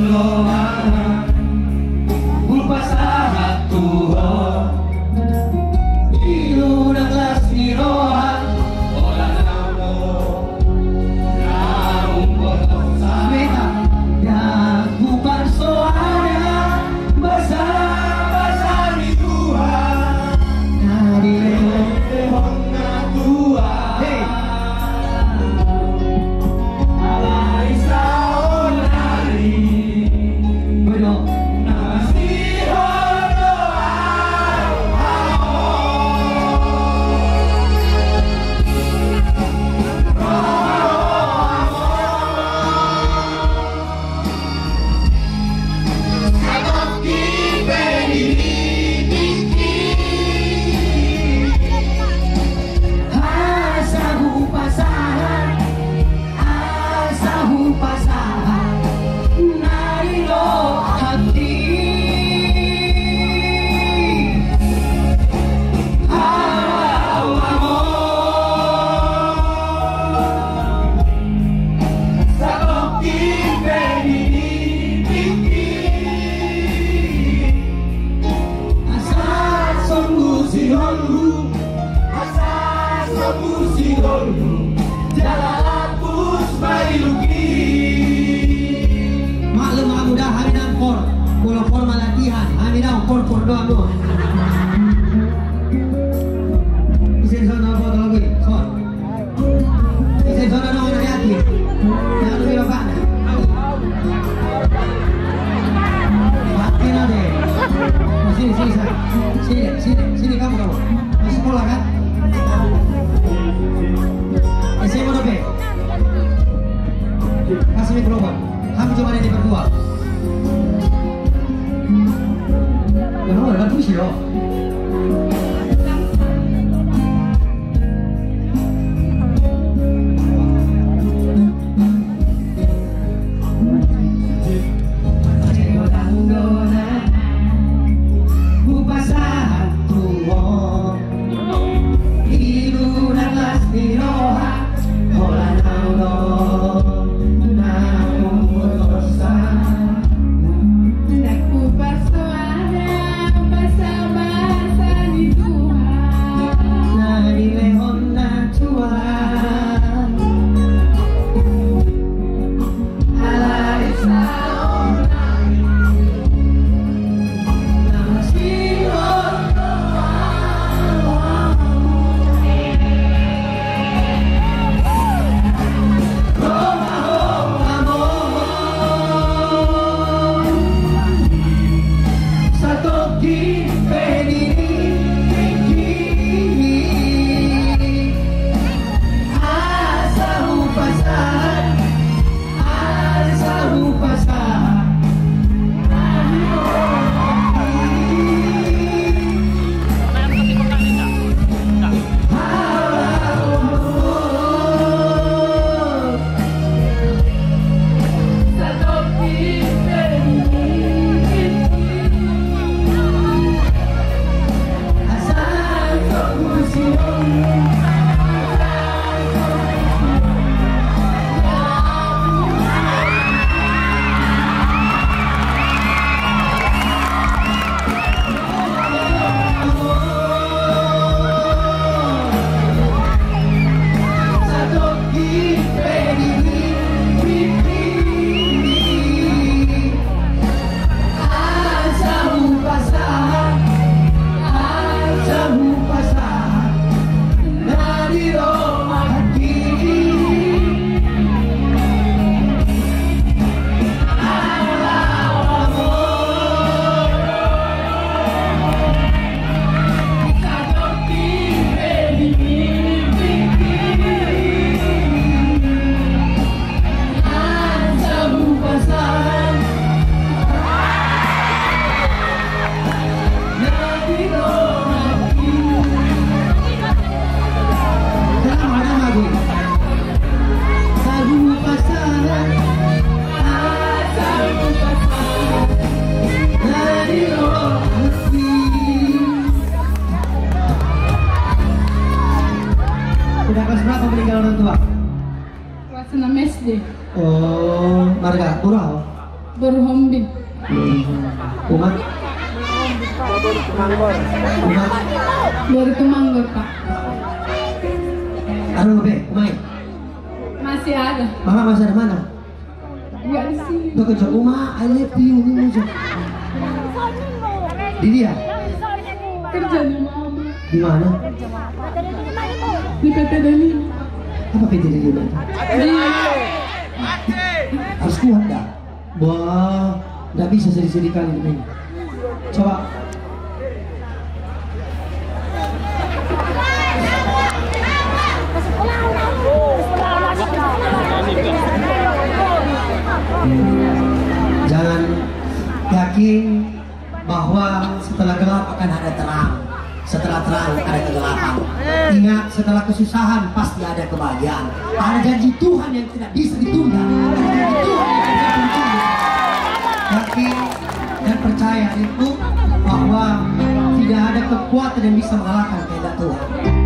Sini kamu masih sekolah kan? SMA udah B. Kasih mikrofon. Kamu cuma ada di berdua. Kenapa ada tuh sih lo? Udah kelas berapa meninggal orang tua? Kelas 6 SD. Oh, marga Kurau. Berhombing. Umat? Umat? Dari Tumanggor, Pak. Ano ba, Umay? Masih ada. Mama masih ada mana? Enggak di sini. Udah kerja I love you, ini aja. Di dia? Kerja di mama. Di mana? Di PT Deli. Apa PT Deli? Harus kuat dah. Wah, nggak bisa sedih-sedihkan ini. Coba. Jangan yakin bahwa setelah gelap akan ada terang, setelah terang ada kegelapan. Ingat, setelah kesusahan pasti ada kebahagiaan. Ada janji Tuhan yang tidak bisa ditunda. Ada janji Tuhan yang tidak bisa ditunda. Yakin dan percaya itu bahwa tidak ada kekuatan yang bisa mengalahkan kehendak Tuhan.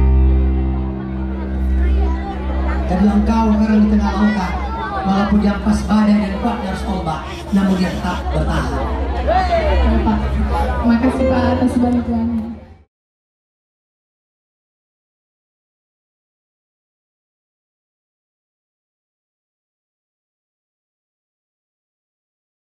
Jadi engkau sekarang di tengah lautan, walaupun dia pas badai dan kuatnya harus ombak, namun dia tetap bertahan. Pak, makasih Pak atas bantuannya.